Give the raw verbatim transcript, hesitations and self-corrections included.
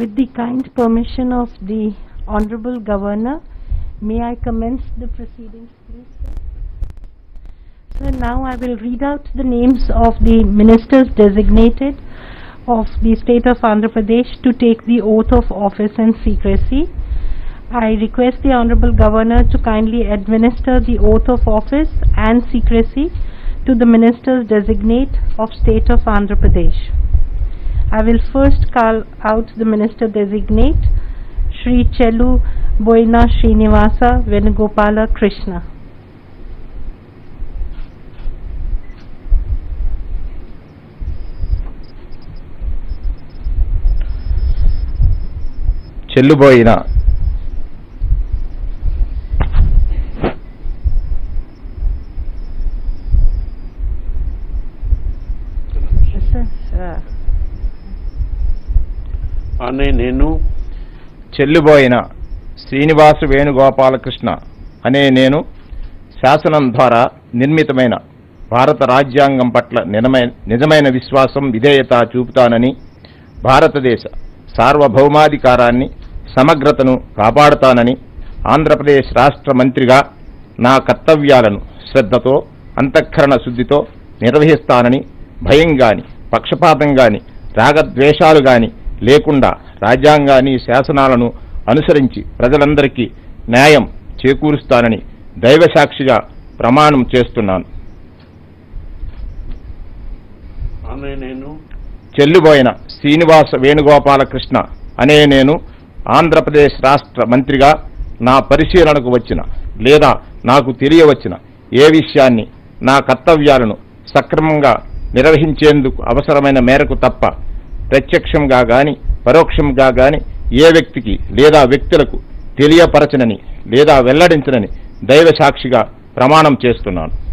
With the kind permission of the Honorable Governor, may I commence the proceedings, please, sir? So now I will read out the names of the ministers designated of the state of Andhra Pradesh to take the oath of office in secrecy. I request the Honorable Governor to kindly administer the oath of office and secrecy to the ministers designate of state of Andhra Pradesh. I will first call out the minister designate, Shri Chelu Boina Srinivasa Venugopala Krishna. Chelluboyina అనే నేను చెల్లుబోయిన శ్రీనివాస వేణుగోపాలకృష్ణ అనే నేను శాసనం ద్వారా నిర్మితమైన భారత రాజ్యాంగం పట్ల నిజమైన విశ్వాసం విధేయత చూపుతానని, భారతదేశ సార్వభౌమాధికారాన్ని సమగ్రతను కాపాడుతానని, ఆంధ్రప్రదేశ్ రాష్ట్ర మంత్రిగా నా కర్తవ్యాలను శ్రద్ధతో అంతఃకరణ శుద్ధితో నిర్వహిస్తానని, భయం గాని పక్షపాతం గాని రాగద్వేషాలు గాని లేకుండా రాజ్యాంగాన్ని శాసనాలను అనుసరించి ప్రజలందరికీ న్యాయం చేకూరుస్తానని దైవసాక్షిగా ప్రమాణం చేస్తున్నాను. నేను చెల్లుబోయిన శ్రీనివాస వేణుగోపాలకృష్ణ అనే నేను ఆంధ్రప్రదేశ్ రాష్ట్ర మంత్రిగా నా పరిశీలనకు వచ్చిన లేదా నాకు తెలియవచ్చిన ఏ విషయాన్ని నా కర్తవ్యాలను సక్రమంగా నిర్వహించేందుకు అవసరమైన మేరకు తప్ప ప్రత్యక్షంగా గాని పరోక్షంగా గాని ఏ వ్యక్తికి లేదా వ్యక్తులకు తెలియపరచనని లేదా వెల్లడించనని దైవ సాక్షిగా ప్రమాణం చేస్తున్నాను.